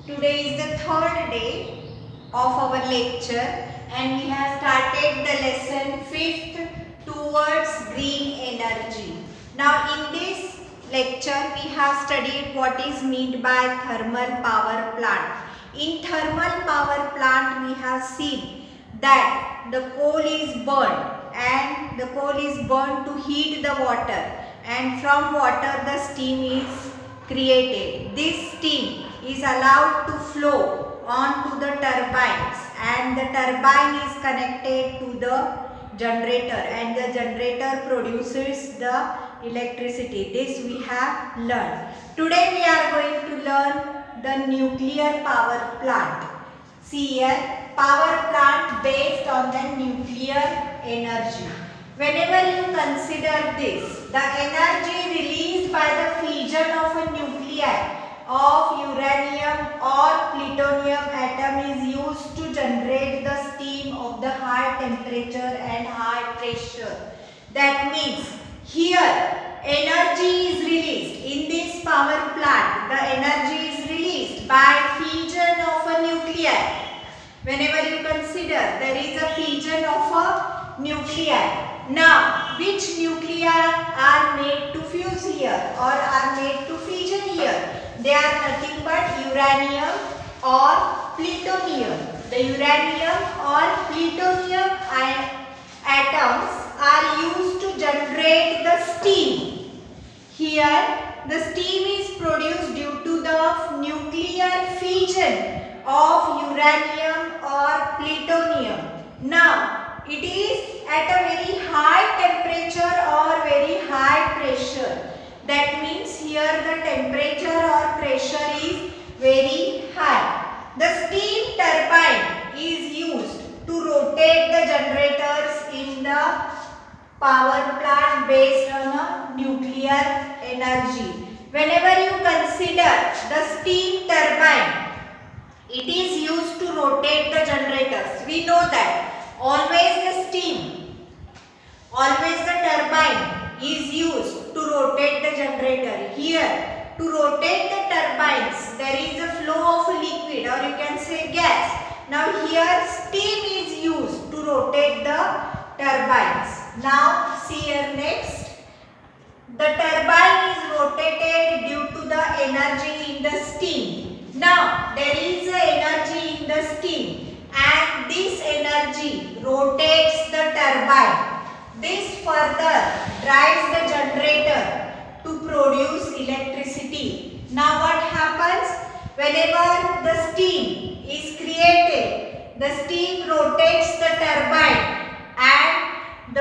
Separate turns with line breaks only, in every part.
Today is the third day of our lecture and we have started the lesson 5th towards green energy. Now in this lecture we have studied what is meant by thermal power plant. In thermal power plant we have seen that the coal is burned and the coal is burned to heat the water, and from water the steam is created. This steam is allowed to flow on to the turbines, and the turbine is connected to the generator, and the generator produces the electricity. This we have learned. Today we are going to learn the nuclear power plant. See here, power plant based on the nuclear energy. Whenever you consider this, the energy released by the fission of a nuclei of uranium or plutonium atom is used to generate the steam of the high temperature and high pressure. That means here energy is released in this power plant. The energy is released by fission of a nuclei. Whenever you consider there is a fission of a nuclei. Now, which nuclei are made to fuse here or are made to fission here? They are nothing but uranium or plutonium. The uranium or plutonium atoms are used to generate the steam. Here, the steam is produced due to the nuclear fission of uranium or plutonium. Now, it is at a very high temperature or very high pressure. That means here the temperature or pressure is very high. The steam turbine is used to rotate the generators in the power plant based on a nuclear energy. Whenever you consider the steam turbine, it is used to rotate the generators. We know that always the steam, always the turbine is used to rotate the generator. Here, to rotate the turbines, there is a flow of liquid or you can say gas. Now here steam is used to rotate the turbines. Now see here next. The turbine is rotated due to the energy in the steam. Now there is a energy in the steam and this energy rotates the turbine. This further drives the generator to produce electricity. Now what happens? Whenever the steam is created, the steam rotates the turbine and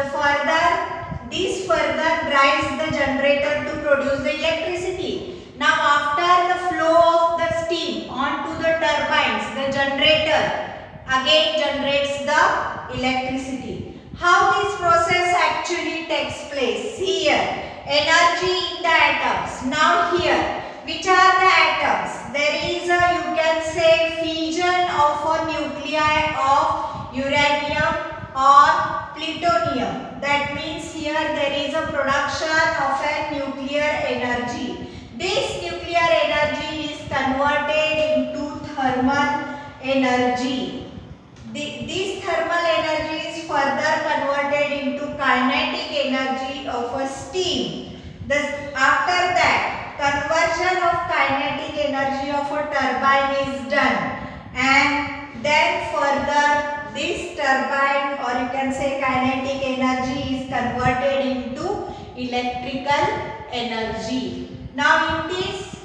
this further drives the generator to produce the electricity. Now after the flow of the steam onto the turbines, the generator again generates the electricity. How this process actually takes place? See here, energy in the atoms. Now here, which are the atoms? There is a, you can say, fission of a nuclei of uranium or plutonium. That means here there is a production of a nuclear energy. This nuclear energy is converted into thermal energy. This thermal energy is further converted into kinetic energy of a steam. After that, conversion of kinetic energy of a turbine is done, and then further this turbine or you can say kinetic energy is converted into electrical energy. Now in this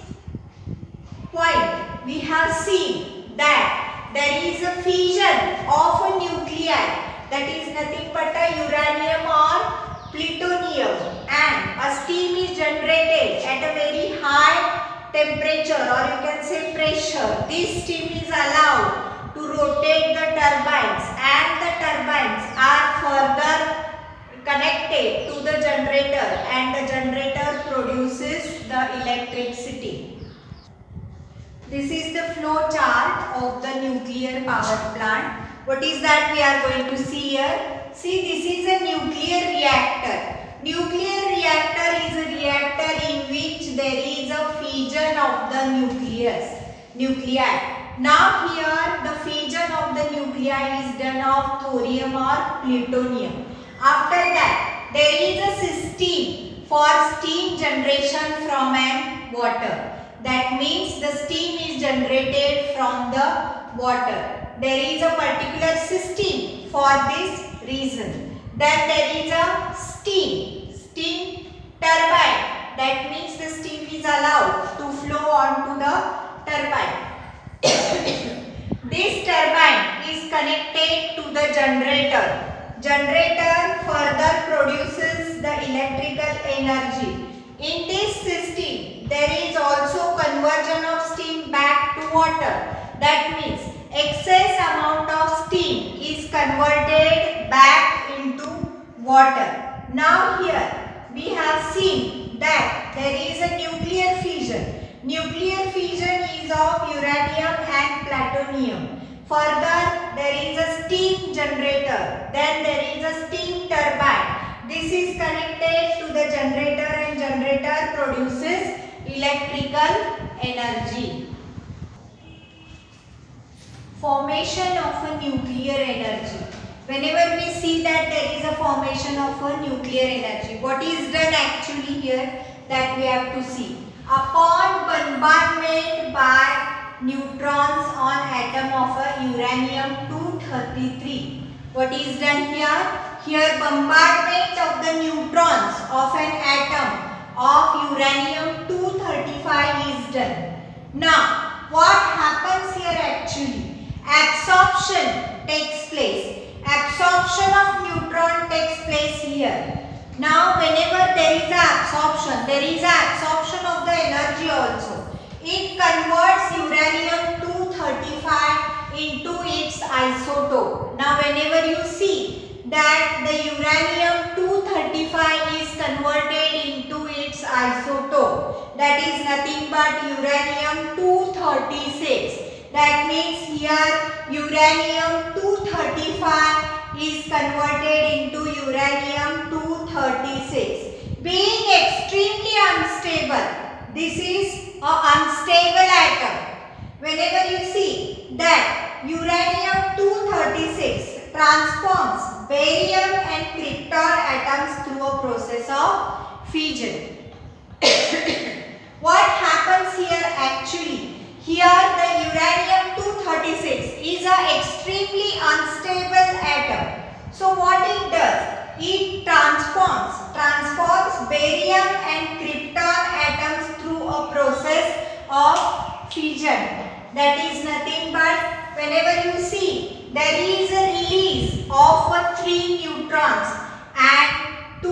point we have seen that there is a fission of a nuclei, that is nothing but a uranium or plutonium, and a steam is generated at a very high temperature or you can say pressure. This steam is allowed to rotate the turbines and the turbines are further connected to the generator and the generator produces the electricity. This is the flow chart of the nuclear power plant. What is that we are going to see here? See, this is a nuclear reactor. Nuclear reactor is a reactor in which there is a fission of the nucleus. nuclei. Now here the fission of the nuclei is done of thorium or plutonium. After that there is a system for steam generation from an water. That means the steam is generated from the water. There is a particular system for this reason. Then there is a steam turbine. That means the steam is allowed to flow onto the turbine. This turbine is connected to the generator. Generator further produces the electrical energy. In this system, there is also conversion of steam back to water. That means excess amount of steam is converted back into water. Now here we have seen that there is a nuclear fission. Nuclear fission is of uranium and plutonium. Further, there is a steam generator. Then there is a steam turbine. This is connected to the generator and generator produces electrical energy. Formation of a nuclear energy. Whenever we see that there is a formation of a nuclear energy, what is done actually here, that we have to see. Upon bombardment by neutrons on atom of a uranium-233. What is done here? Here bombardment of the neutrons of an atom of uranium-235 is done. Now what happens here actually? Absorption takes place. Absorption of neutron takes place here. Now whenever there is absorption, there is absorption of the energy also. It converts uranium-235 into its isotope. Now whenever you see that the uranium-235 is converted into its isotope, that is nothing but uranium-236. That means here uranium-235 is converted into uranium-236. Being extremely unstable, this is an unstable atom. Whenever you see that uranium-236 transforms barium and krypton atoms through a process of fission. What happens here actually? Here the uranium-236 is an extremely unstable atom. So what it does? It transforms barium and krypton atoms through a process of fission. That is nothing but whenever you see there is a release of 3 neutrons and 2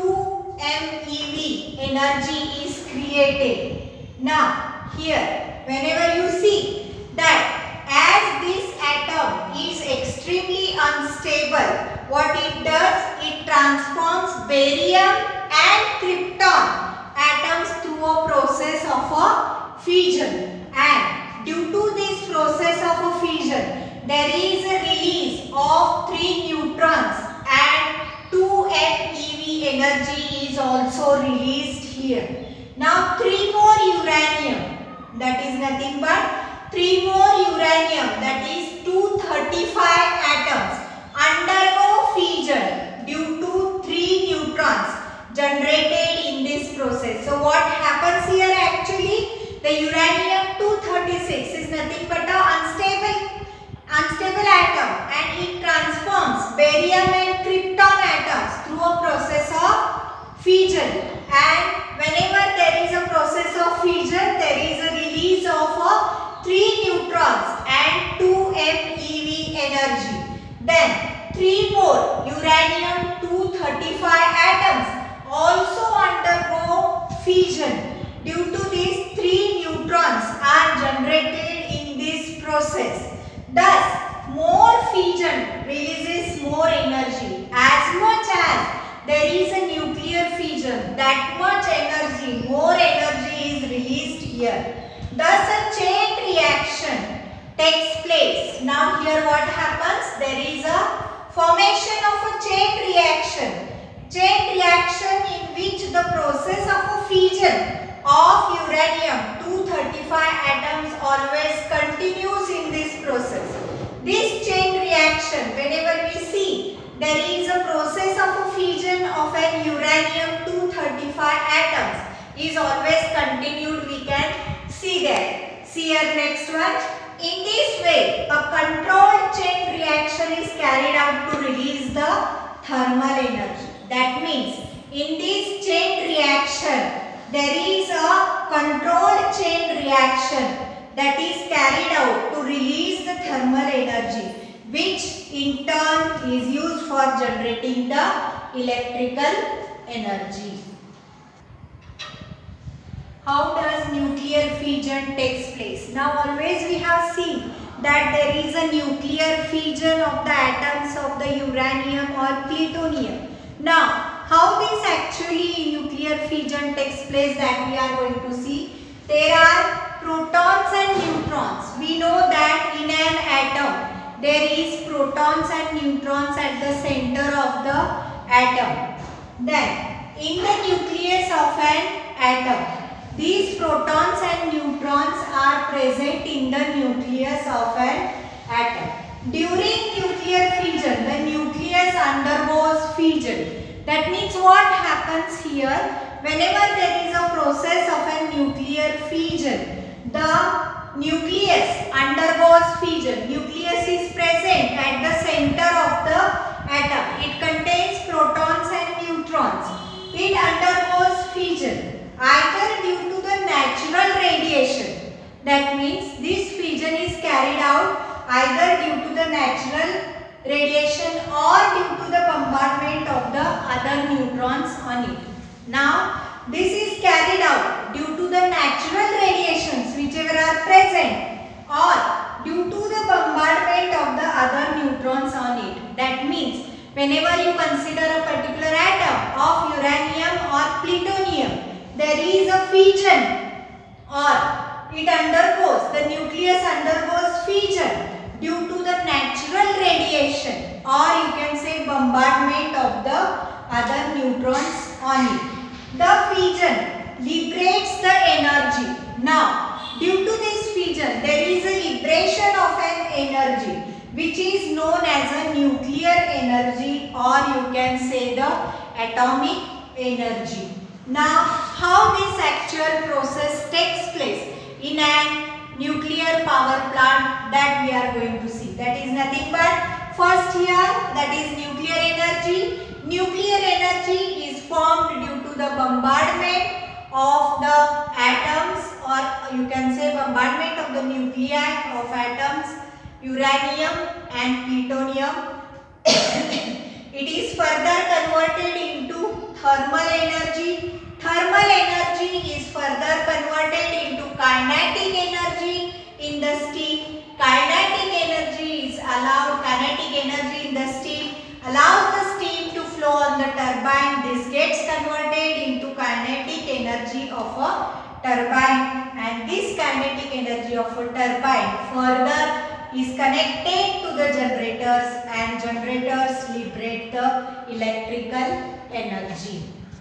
MeV energy is created. Now here whenever you see that as this atom is extremely unstable, what it does? It transforms barium and krypton atoms through a process of a fission. And due to this process of a fission, there is a release of 3 neutrons and 2 MeV energy is also released here. Now 3 more uranium, that is nothing but 3 more uranium, that is 235 atoms undergo fission due to 3 neutrons generated in this process. So what happens here actually? The uranium-236 is nothing but an unstable atom and it transforms barium and krypton atoms through a process of fission. And whenever there is a process of fission, there is a release of 3 neutrons and 2 MeV energy. Then 3 more uranium-235 atoms also undergo fission. Due to these 3 neutrons are generated in this process. Thus, more fission releases more energy. As much as there is a nuclear fission, that much energy, more energy is released here. Thus, a chain reaction takes place. Now, here what happens? There is a formation of a chain reaction. Chain reaction in which the process of a fission of uranium-235 atoms always continues in this process. This chain reaction, whenever we see there is a process of a fission of an uranium-235 atoms is always continued, we can see there. See here next one. In this way, a controlled chain reaction is carried out to release the thermal energy. That means in this chain reaction, there is a controlled chain reaction that is carried out to release the thermal energy, which in turn is used for generating the electrical energy. How does nuclear fission takes place? Now always we have seen that there is a nuclear fission of the atoms of the uranium or plutonium. Now how this actually nuclear fission takes place, that we are going to see. There are protons and neutrons. We know that in an atom there is protons and neutrons at the center of the atom. Then in the nucleus of an atom, these protons and neutrons are present in the nucleus of an atom. During nuclear fission, the nucleus undergoes fission. That means what happens here, whenever there is a process of a nuclear fission, the nucleus undergoes fission. Nucleus is present at the center of the atom. It contains protons and neutrons. It undergoes fission either due to the natural radiation. That means this fission is carried out either due to the natural radiation or due to the bombardment of the other neutrons on it. Now this is carried out due to the natural radiations whichever are present, or due to the bombardment of the other neutrons on it. That means whenever you consider a particular atom of uranium or plutonium, there is a fission or it undergoes, the nucleus undergoes fission due to the natural radiation, or you can say bombardment of the other neutrons on it. The fission liberates the energy. Now, due to this fission, there is a liberation of an energy which is known as a nuclear energy, or you can say the atomic energy. Now, how this actual process takes place in an nuclear power plant, that we are going to see. That is nothing but first here, that is nuclear energy. Nuclear energy is formed due to the bombardment of the atoms, or you can say bombardment of the nuclei of atoms, uranium and plutonium. It is further converted into thermal energy. Thermal energy is further converted into kinetic energy in the steam. Kinetic energy is allowed, kinetic energy in the steam allows the steam to flow on the turbine. This gets converted into kinetic energy of a turbine, and this kinetic energy of a turbine further is connected to the generators, and generators liberate the electrical energy.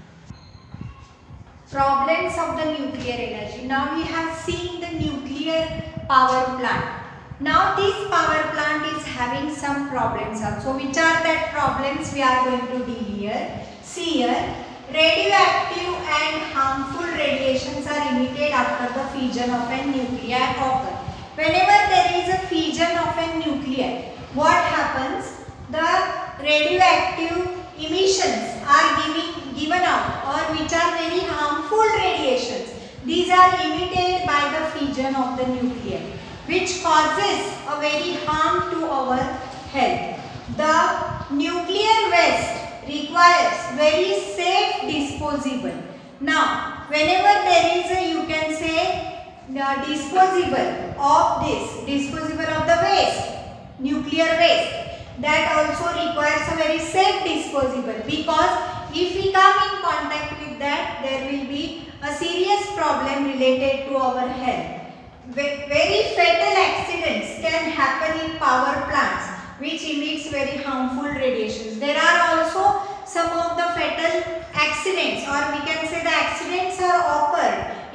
Problems of the nuclear energy. Now we have seen the nuclear power plant. Now this power plant is having some problems also. Which are that problems we are going to deal here? See here, radioactive and harmful radiations are emitted after the fission of a nuclei occur. Whenever there is a fission of a nuclei, what happens? The radioactive emissions are given out, or which are very harmful radiations. These are emitted by the fission of the nuclei, which causes a very harm to our health. The nuclear waste requires very safe disposable. Now, whenever there is a, you can say, disposable of the waste, nuclear waste, that also requires a very safe disposable, because if we come in contact with that, there will be a serious problem related to our health. Very fatal accidents can happen in power plants which emits very harmful radiations. There are also some of the fatal accidents, or we can say the accidents are occurred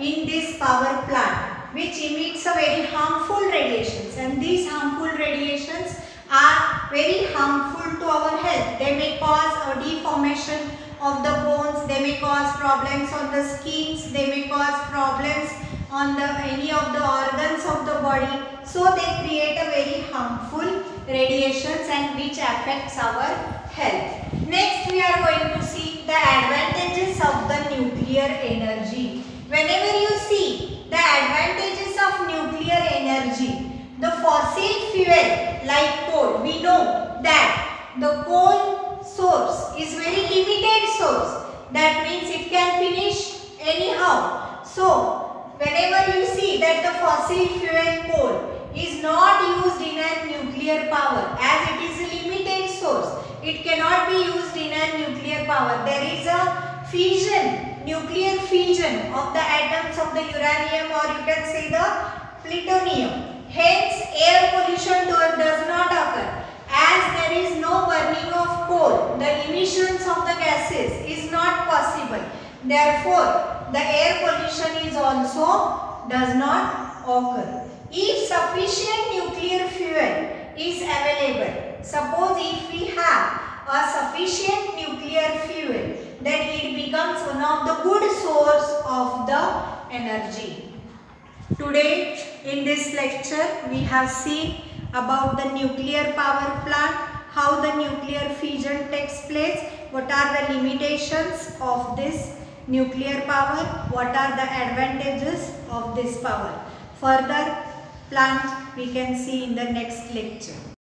in this power plant, which emits a very harmful radiations, and these harmful radiations are very harmful to our health. They may cause a deformation of the bones, they may cause problems on the skins, they may cause problems on any of the organs of the body. So they create a very harmful radiations and which affects our health. Next we are going to see the advantages of the nuclear energy. Whenever you see the advantages of nuclear energy, the fossil fuel like coal, we know that the coal source is very limited source. That means it can finish anyhow. So whenever you see that the fossil fuel coal is not used in a nuclear power, as it is a limited source, it cannot be used in a nuclear power. There is a fission, nuclear fission of the atoms of the uranium, or you can say the plutonium. Hence air pollution does not occur. As there is no burning of coal, the emissions of the gases is not possible. Therefore, the air pollution is also does not occur. If sufficient nuclear fuel is available, suppose if we have a sufficient nuclear fuel, then it becomes one of the good source of the energy. Today in this lecture we have seen about the nuclear power plant, how the nuclear fission takes place, what are the limitations of this nuclear power, what are the advantages of this power. Further plans we can see in the next lecture.